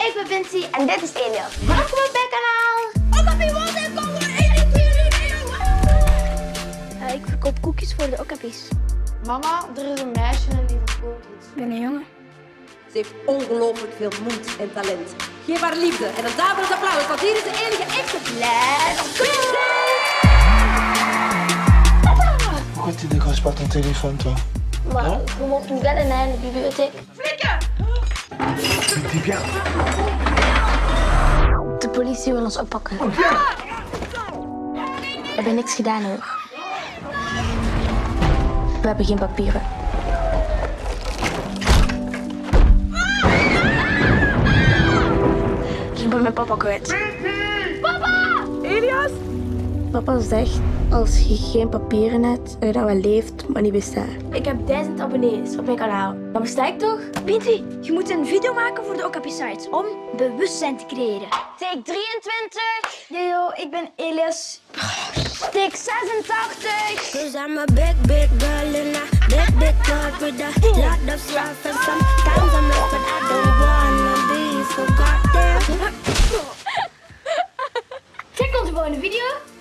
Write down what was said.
Ik ben Vinci en dit is Elias. Welkom op mijn kanaal. Ik verkoop koekjes voor de okkapies. Mama, er is een meisje en die verkoopt iets. Ik ben een jongen. Ze heeft ongelooflijk veel moed en talent. Geef haar liefde en een daverend applaus, want hier is de enige echte Let's go! Pourquoi tu décroches pas ton téléphone, toi? Maar we mochten bellen naar de bibliotheek. Flikken! Dis bien. De politie wil ons oppakken. We hebben niks gedaan hoor. We hebben geen papieren. Ik ben mijn papa kwijt. Papa! Elias? Papa zegt, als je geen papieren hebt, dat je dan wel leeft, maar niet bestaat. Ik heb 1000 abonnees op mijn kanaal. Dan besta ik toch? Vinci, je moet een video maken voor de Okapi-sites om bewustzijn te creëren. Take 23. Yo, ik ben Elias. Take 86. Cause I'm a big girl in a big club with a lot of stuff and sometimes I'm lost but I don't wanna be forgotten. Check onze volgende video.